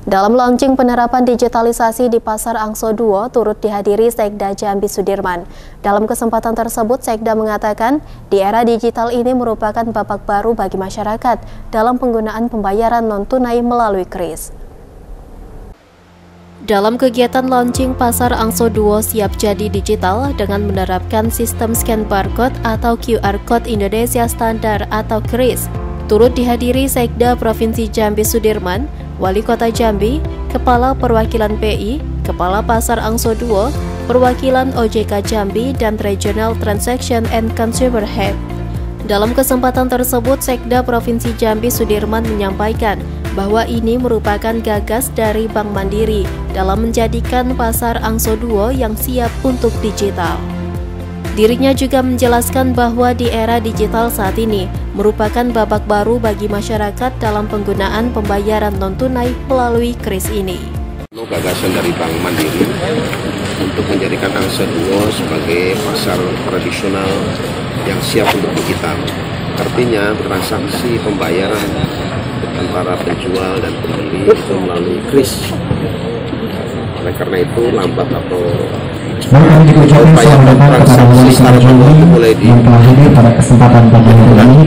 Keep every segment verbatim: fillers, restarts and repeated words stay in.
Dalam launching penerapan digitalisasi di Pasar Angso dua turut dihadiri Sekda Jambi Sudirman. Dalam kesempatan tersebut, Sekda mengatakan di era digital ini merupakan babak baru bagi masyarakat dalam penggunaan pembayaran non-tunai melalui kris. Dalam kegiatan launching Pasar Angso dua siap jadi digital dengan menerapkan sistem scan barcode atau Q R Code Indonesia Standar atau kris, turut dihadiri Sekda Provinsi Jambi Sudirman, Wali Kota Jambi, Kepala Perwakilan P I, Kepala Pasar Angso dua, Perwakilan O J K Jambi, dan Regional Transaction and Consumer Head. Dalam kesempatan tersebut, Sekda Provinsi Jambi Sudirman menyampaikan bahwa ini merupakan gagas dari Bank Mandiri dalam menjadikan Pasar Angso dua yang siap untuk digital. Dirinya juga menjelaskan bahwa di era digital saat ini merupakan babak baru bagi masyarakat dalam penggunaan pembayaran non-tunai melalui kris ini. Gagasan dari Bank Mandiri untuk menjadikan Angso dua sebagai pasar tradisional yang siap untuk digital. Artinya transaksi pembayaran antara penjual dan pembeli itu melalui kris. Oleh karena itu lambat atau upaya transaksi secara manual itu mulai di pada kesempatan pagi ini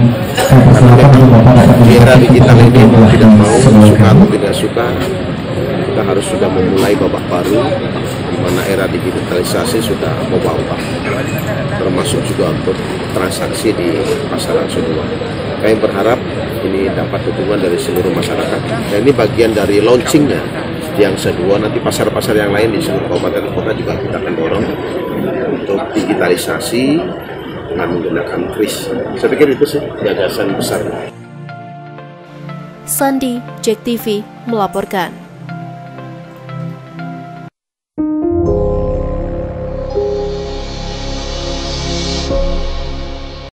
dan di era digital ini mau tidak mau, suka atau tidak suka, kita harus sudah memulai babak baru di mana era digitalisasi sudah berubah-ubah, termasuk juga untuk transaksi di Pasar Angso dua. Kami berharap ini dapat dukungan dari seluruh masyarakat. Dan ini bagian dari launchingnya di Angso dua, nanti pasar-pasar yang lain di seluruh kabupaten kota juga kita akan dorong untuk digitalisasi dengan menggunakan kris. Saya pikir itu sih gagasan besar. Sandi, Jack T V melaporkan.